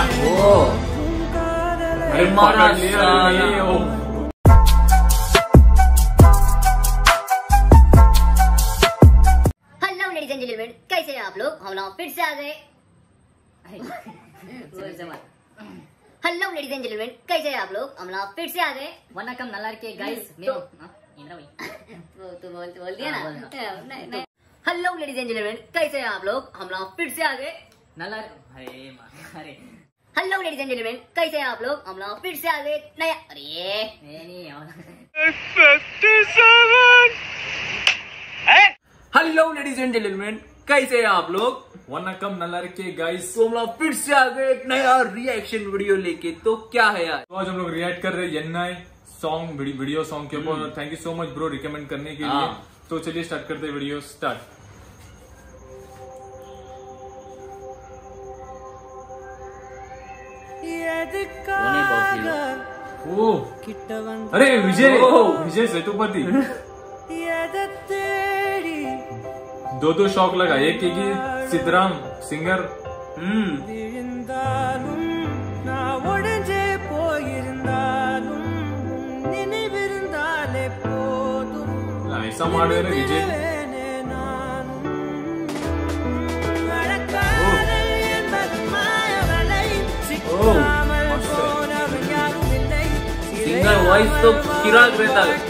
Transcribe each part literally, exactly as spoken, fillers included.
ओ अरे मारा साला। हेलो लेडीज एंड जेंटलमैन, कैसे हैं आप लोग? हम लोग फिर से आ गए। हेलो लेडीज एंड जेंटलमैन, कैसे हैं आप लोग? हम लोग फिर से आ गए। वनकम नल्लार के गाइस मेरो इंद्रा भाई वो तो बोल बोल दिया ना। नहीं नहीं। हेलो लेडीज एंड जेंटलमैन, कैसे हैं आप लोग? हम लोग फिर से आ गए। नल्लार अरे मां अरे हेलो लेडीज एंड जेंटलमैन, कैसे हैं आप लोग? हम लोग फिर से आ गए नया। अरे नहीं हेलो लेडीज एंड जेंटलमैन, कैसे हैं आप लोग? वनकम नल्लार के गाइस, तो हम लोग फिर से आ गए एक नया रिएक्शन वीडियो लेके। तो क्या है यार, तो आज हम लोग रिएक्ट कर रहे हैं एन सॉन्ग वीडियो सॉन्ग के ऊपर। Thank you so much bro recommend करने के लिए। तो चलिए स्टार्ट करते हैं वीडियो स्टार्ट। ओ अरे विजय विजय सेतुपति दो दो शौक लगा, एक एक ही सिद्धराम सिंगर। ऐसा मार रहे विजय। सिंगर वॉइस तो किराक रहता है।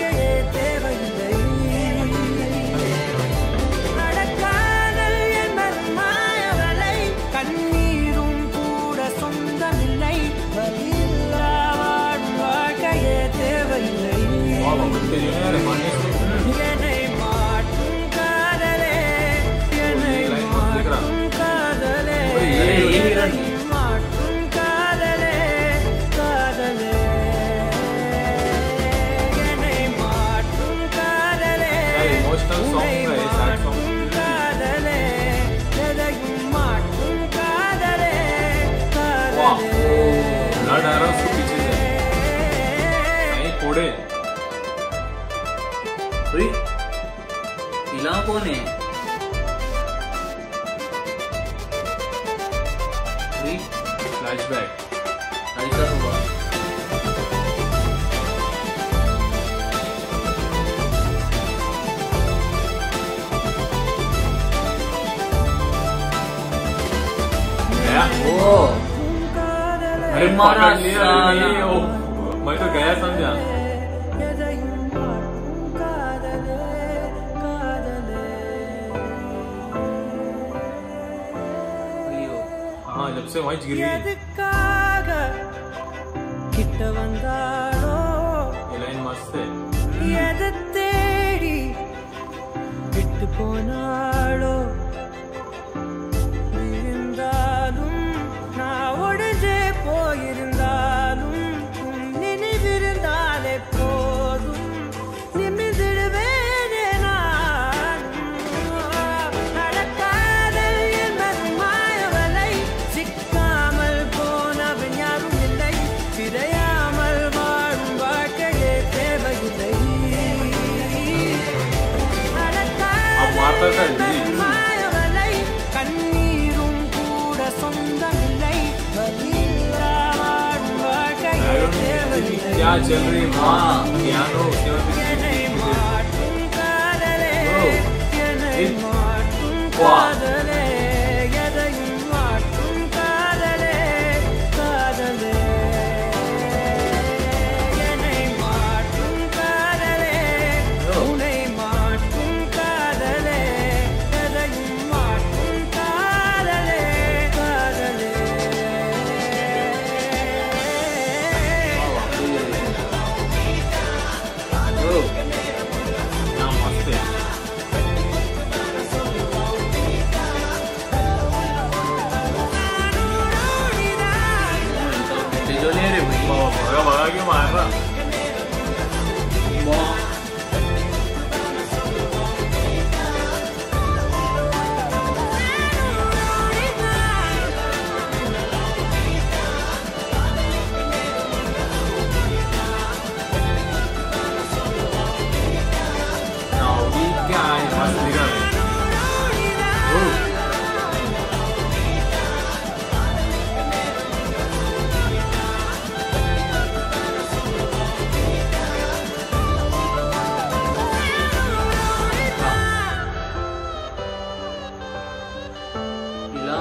इला कौन है? फ्लैशबैक ऐसा हुआ। ओ अरे मारा साला। मैं तो गया समझा। हाँ जब से वहीं गिर गई ये लाइन मस्त क्या चल रही माँ पियानो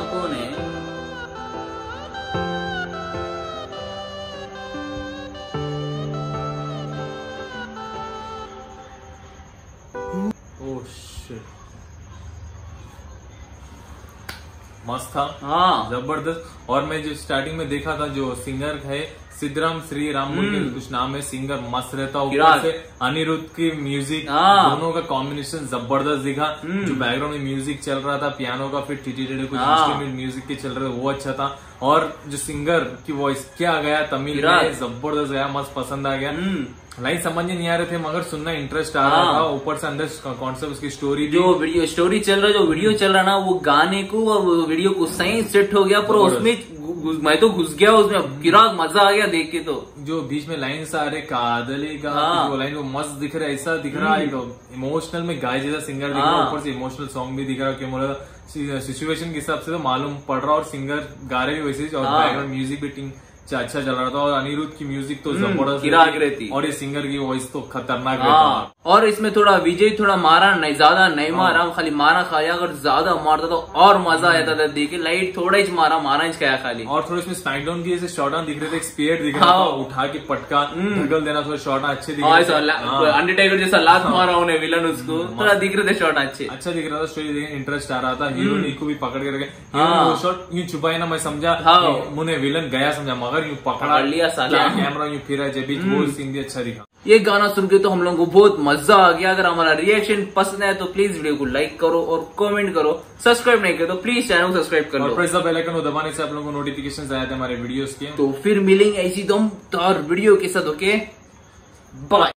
कौन है? ओह शिट, मस्त था, हाँ जबरदस्त। और मैं जो स्टार्टिंग में देखा था जो सिंगर है सिद्धराम श्री राम बोल के कुछ नाम है, सिंगर मस्त रहता। ऊपर से अनिरुद्ध की म्यूजिक, दोनों का कॉम्बिनेशन जबरदस्त दिखा। जो बैकग्राउंड में म्यूजिक चल रहा था पियानो का, फिर टीटी टेढ़े कुछ इंस्ट्रूमेंट म्यूजिक के चल रहे थे, वो अच्छा था। और जो सिंगर की वॉइस क्या गया तमिल में, जबरदस्त गया, मस्त पसंद आ गया। लाइन समझ नहीं आ रहे थे मगर सुनना इंटरेस्ट आ रहा था। ऊपर से अंदर कॉन्सेप्ट उसकी स्टोरी, जो वीडियो स्टोरी चल रहा है, जो वीडियो चल रहा ना, वो गाने को और वो वीडियो को सही सेट हो गया पूरा उसमें। मैं तो घुस गया उसमें, किराक मजा आ गया देख के। तो जो बीच में लाइन्स आ रहे कादली का, वो लाइन वो मस्त दिख रहा है, ऐसा दिख रहा है इमोशनल में गाय जैसा सिंगर दिख रहा है। ऊपर से इमोशनल सॉन्ग भी दिख रहा है, क्यों बोला सिचुएशन के हिसाब से तो मालूम पड़ रहा, और सिंगर गा रहे भी वैसे ही, और बैकग्राउंड म्यूजिक भी अच्छा चल रहा था। और अनिरुद्ध की म्यूजिक तो जबरदस्त रहती, और ये सिंगर की वॉइस तो खतरनाक रहता। और इसमें थोड़ा विजय थोड़ा मारा नहीं, ज्यादा नहीं मारा, खाली मारा खाया। अगर ज्यादा मारता तो और मजा आता था देखे। लाइट थोड़ा ही मारा, मारा ही खाया खाली। और थोड़ा इसमें स्मैकडाउन की जैसे शॉट दिख रहे थे, एक स्पीड दिख रहा था, उठा के पटका ढकल देना, थोड़ा शॉट अच्छे दिख रहे थे। अंडरटेकर जैसा लात मारा उन्हें विलन, उसको थोड़ा दिख रहे थे शॉट अच्छे, अच्छा दिख रहा था। स्टोरी देखे इंटरेस्ट आ रहा था। हीरोइन को भी पकड़ के रखे, शॉट यूं छुपाई ना, मैं समझा मुझे विलन गया समझा, मगर यूं पकड़ा लिया साला, कैमरा यूं फिरा जब भी, वो सीन भी अच्छा दिखा। ये गाना सुन के तो हम लोगों को बहुत मजा आ गया। अगर हमारा रिएक्शन पसंद है तो प्लीज वीडियो को लाइक करो और कमेंट करो। सब्सक्राइब नहीं किया तो प्लीज चैनल को सब्सक्राइब कर लो, और प्रेस द बेल आइकन को दबाने से आप लोगों को नोटिफिकेशन आए थे हमारे वीडियोस के। तो फिर मिलेंगे ऐसी दमदार वीडियो के साथ। Okay bye.